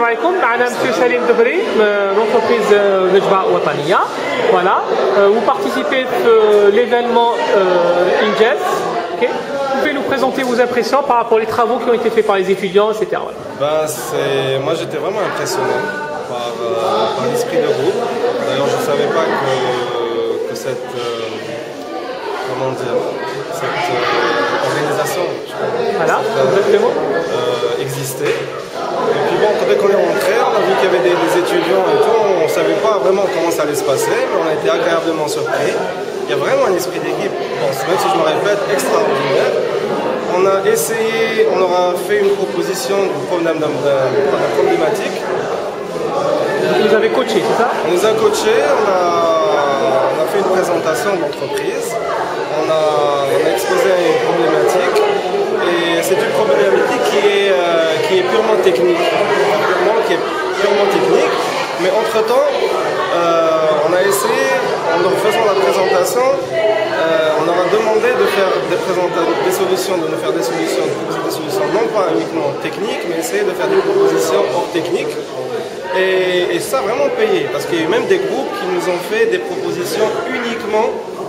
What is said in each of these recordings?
السلام عليكم. معنا Monsieur Salim Debri, l'entreprise Nejba Watania. Voilà. Vous participez à l'événement INJES. Okay. Vous pouvez nous présenter vos impressions par rapport aux travaux qui ont été faits par les étudiants, etc. Voilà. Moi j'étais vraiment impressionné par l'esprit de groupe. D'ailleurs je ne savais pas que cette organisation voilà, existait. Et puis bon, quand on est rentré, on a vu qu'il y avait des étudiants et tout, on ne savait pas vraiment comment ça allait se passer, mais on a été agréablement surpris. Il y a vraiment un esprit d'équipe, même si je me répète, extraordinaire. On a essayé, on leur a fait une proposition d'une problématique. Vous nous avez coaché, c'est ça? On nous a coachés, on a fait une présentation d'entreprise, on a exposé une problématique, et c'est une problématique qui est purement technique, mais entre-temps, on a essayé, en leur faisant la présentation, on leur a demandé de faire des solutions, de nous faire des solutions, de proposer des solutions non pas uniquement techniques, mais essayer de faire des propositions hors technique. Et ça a vraiment payé, parce qu'il y a eu même des groupes qui nous ont fait des propositions uniquement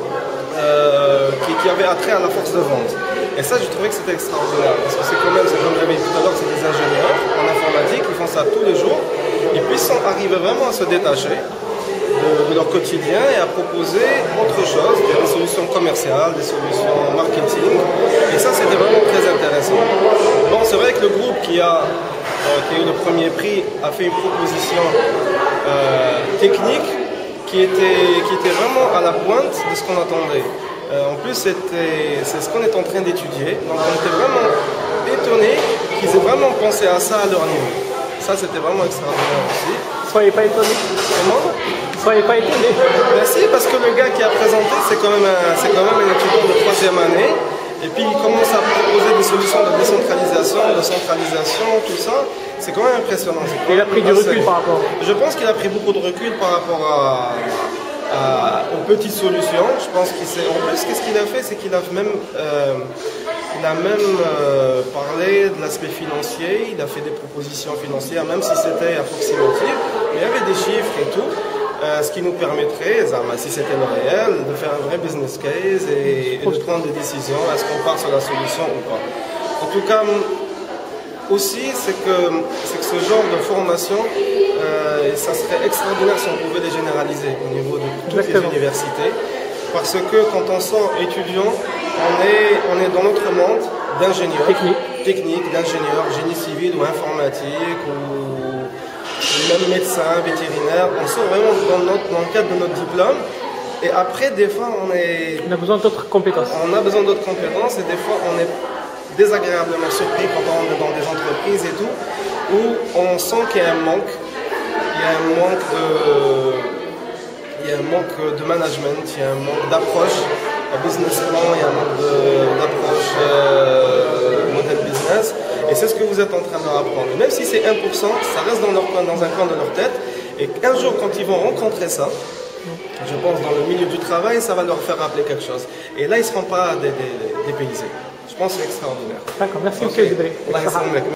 qui avaient attrait à la force de vente. Et ça, je trouvais que c'était extraordinaire, parce que c'est quand même, comme j'avais dit tout à l'heure, c'est des ingénieurs en informatique, ils font ça tous les jours, et puis ils arrivent vraiment à se détacher de leur quotidien et à proposer autre chose, des solutions commerciales, des solutions marketing, et ça, c'était vraiment très intéressant. Bon, c'est vrai que le groupe qui a eu le premier prix a fait une proposition technique qui était vraiment à la pointe de ce qu'on attendait. En plus, c'est ce qu'on est en train d'étudier. Donc, on était vraiment étonnés qu'ils aient vraiment pensé à ça à leur niveau. Ça, c'était vraiment extraordinaire aussi. Soyez pas étonnés. Comment? Soyez pas étonnés. Merci, parce que le gars qui a présenté, c'est quand même un étudiant de 3e année. Et puis, il commence à proposer des solutions de décentralisation, de centralisation, tout ça. C'est quand même impressionnant. Il a pris du recul par rapport. Je pense qu'il a pris beaucoup de recul par rapport aux petites solutions. Je pense qu'il s'est. En plus, qu'est-ce qu'il a fait, c'est qu'il a même, parlé de l'aspect financier. Il a fait des propositions financières, même si c'était approximatif. Mais il y avait des chiffres et tout, ce qui nous permettrait, si c'était le réel, de faire un vrai business case et de prendre des décisions. Est-ce qu'on part sur la solution ou pas? En tout cas. Aussi, c'est que ce genre de formation, ça serait extraordinaire si on pouvait les généraliser au niveau de toutes les universités. Parce que quand on sort étudiant, on est dans notre monde d'ingénieurs, techniques, d'ingénieurs, génie civil ou informatique, ou même médecin, vétérinaire. On sort vraiment dans le cadre de notre diplôme. Et après, des fois, on a besoin d'autres compétences. On a besoin d'autres compétences et des fois, on est désagréablement surpris quand on est dans des entreprises et tout, où on sent qu'il y a un manque, il y a un manque de management, il y a un manque d'approche business plan, il y a un manque d'approche modèle business, et c'est ce que vous êtes en train de leur apprendre. Même si c'est 1%, ça reste dans un coin de leur tête, et un jour quand ils vont rencontrer ça, je pense dans le milieu du travail, ça va leur faire rappeler quelque chose. Et là, ils ne seront pas dépaysés. Je pense que c'est extraordinaire. D'accord, merci, monsieur Debri.